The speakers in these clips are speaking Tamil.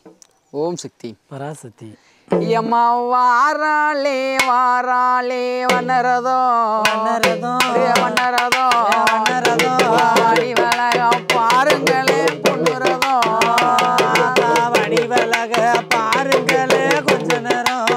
ஓம் சக்தி பராசக்தி. எம்மா வாராளே வாராளே வனரதோ வனரதோ வனரதோ வனரதோ வடிவழகம் பாருங்களே பொண்ணுரதோ வடிவழக பாருங்களே கொஞ்ச நேரம்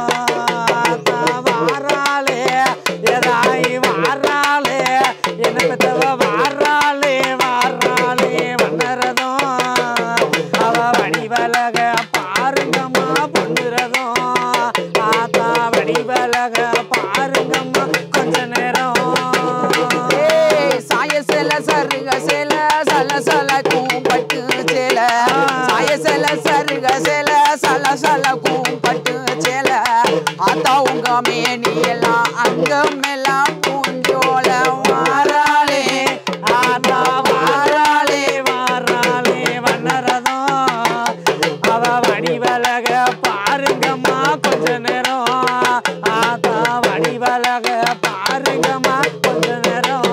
வாராளே எதாயி வாராளே என்ன பெற்றவ வாராளே வாராளே வனரதோ அவ வடிவழக பாருங்கம்மா பொண்ணுரதோ ஆத்தா வடிவழக பாருங்கம்மா கொஞ்ச நேரம் சாய செல சருக செல சல சல கூம்பட்டு செல சாய செல சருக செல சல சல கூம்பட்டு செல ஆத்தா உங்க மேனி எல்லாம் அங்கம் எல்லாம் பூஞ்சோல வாராளே ஆத்தா வாராளே வாராளே வண்ணரதோ அவ வடிவழக பாருங்கம்மா கொஞ்ச நேரம் ஆத்தா வடிவழக பாருங்கம்மா கொஞ்ச நேரம்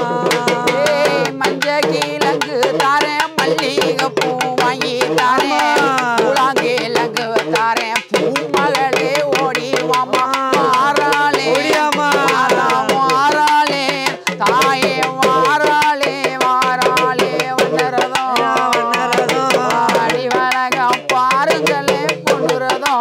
மஞ்ச கீழங்கு தாரேன் மல்லிகை பூ வாங்கி தாரேன் கூழாங்கிழங்கு தாரேன் பூ மகளே ஓடி வாமா வாராளே வாராளே தாயே வாராளே வாராளே வண்ணரதோ வடிவழகம் பாருங்களே பொண்ணுரதோ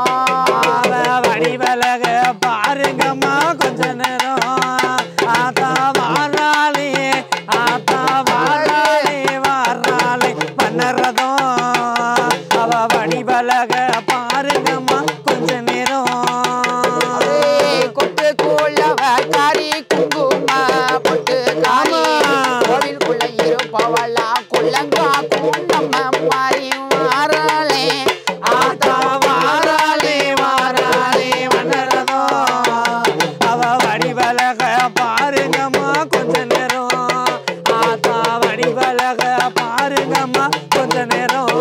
வடிவழக பாருங்கம்மா கொஞ்ச நேரம் ஆத்தா வாராளே வாராளே வண்ணரதோ அவ வடிவழக பாருங்கம்மா கொஞ்ச நேரம் கொட்டு கோலவ காரி குங்கும பொட்டு காரி கோவிலுக்குள்ள இருப்பவளா கொள்ளங்கா நம்ம மாறி வாராளே ஆத்தா வாராளே வண்ணரதோ அவ வடிவழக பாருங்கம்மா கொஞ்ச நேரம் ஆத்தா வடிவழக பாருங்கம்மா கொஞ்ச நேரம்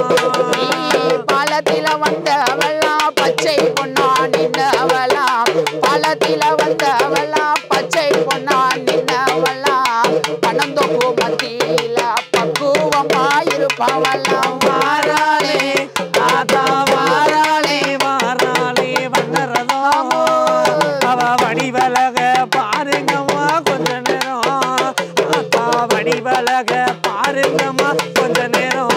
பாலத்தில வந்தவளா பச்சை பொண்ணா நின்னவளா பாலத்தில வந்தவளா பச்சை பொண்ணா நின்னவளா பணந்தொப்பு மத்தியில பக்குவமா இருப்பவளா வாராளே ஆத்தா வாராளே வண்ணரதோ அவ வடிவழக பாருங்கம்மா கொஞ்ச நேரம் ஆத்தா வடிவழக பாருங்கம்மா கொஞ்ச நேரம்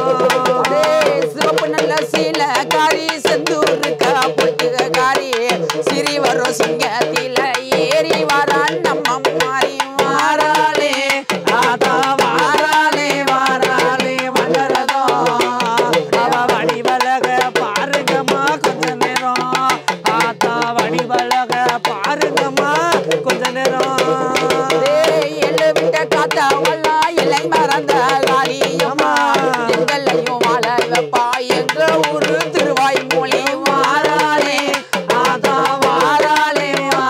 சிவப்பு நல்ல சீல காரி செந்தூருக்க பொட்டு காரி சிறி வரும் சிங்கத்தில ஏறி வரான் நம்ம மாறி வாராளே ஆத்தா வாராளே வண்ணரதோ அவ வடிவழக பாருங்கம்மா கொஞ்ச நேரம் ஆத்தா வடிவழக பாருங்கம்மா கொஞ்ச நேரம் எள்ளு விட்ட காத்தவளா இலை மறந்த காரியம்மா எங்களையும் வாழ வைப்பா எங்க ஊரு திருவாய் மொழி வாராளே ஆத்தா வாராளே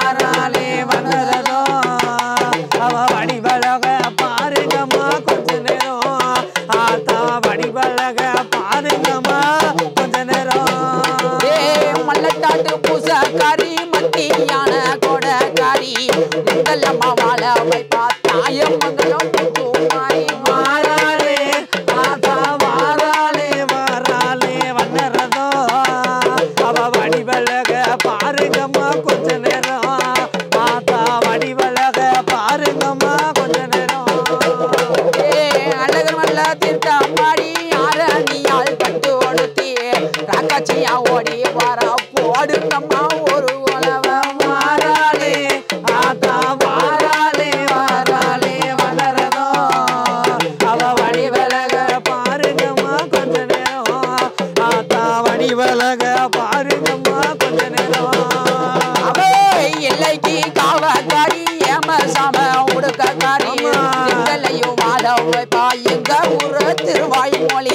வண்ணரதோ அவ வடிவழக பாருங்கம்மா கொஞ்ச நேரம் ஆத்தா வடிவழக பாருங்கம்மா கொஞ்ச நேரம் மல்லட்டாட்டு பூசக்காரி மத்தியான கொடக்காரி எங்கல்லம்மா வாழ வைப்பா தாயம் மங்களம் மாறி வாராளே ஆத்தா வாராளே வண்ணரதோ அவ வடிவழக பாருங்கம்மா கொஞ்ச நேரம் ஆத்தா வடிவழக பாருங்கம்மா கொஞ்ச நேரம் அழகர் மல்ல தீர்த்தம் பாடி ஆரணியால் பட்டு ஒடுத்தி ராக்காட்சியா ஓடி வர போடு நம்ம ஒரு உலவ வாராளே ஆத்தா வாராளே வண்ணரதோ அவ வடிவழக பாருங்கம்மா கொஞ்ச நேரம் ஆத்தா வடிவழக பாருங்கம்மா கொஞ்ச நேரம் அவே எல்லைக்கு காவக்காரி ஏமசாம உடுக்கக்காரி எங்களையும் வாழ வைப்பா எங்க ஊரு திருவாய் மொழி